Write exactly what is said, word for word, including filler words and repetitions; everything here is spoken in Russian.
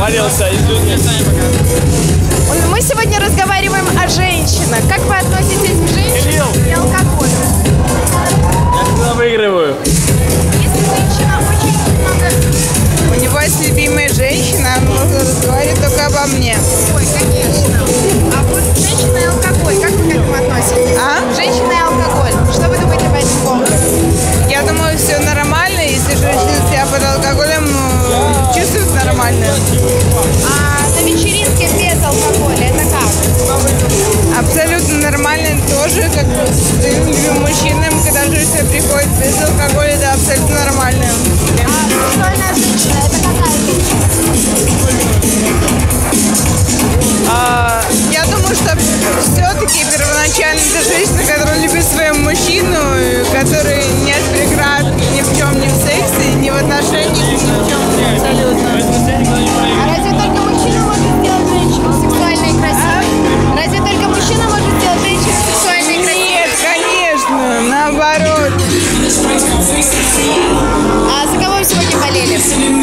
Договорился, извини. Мы сегодня разговариваем о женщинах. Как вы относитесь к женщинам и алкоголю? Я всегда выигрываю. Если женщина очень много... У него есть любимая женщина, он может разговаривать только обо мне. Ой, конечно. А вот женщина и алкоголь, как вы к этому относитесь? А? Женщина и алкоголь. Что вы думаете по этому поводу? Я думаю, все нормально, если женщина себя под алкоголем э, чувствует нормально. А на вечеринке без алкоголя это как? Абсолютно нормально тоже, как с любым мужчинам, когда женщина приходит без алкоголя, это абсолютно нормально. А сексуальная женщина это какая женщина? А, я думаю, что все-таки первоначально это женщина, которая любит своего мужчину, который не от преград ни в чем, ни в сексе, ни в отношениях, ни в чем, абсолютно. А разве только мужчина может сделать женщину сексуальной и красивой? Разве только мужчина может сделать женщину сексуальной и красивой? Нет, конечно, наоборот. А за кого вы сегодня болели?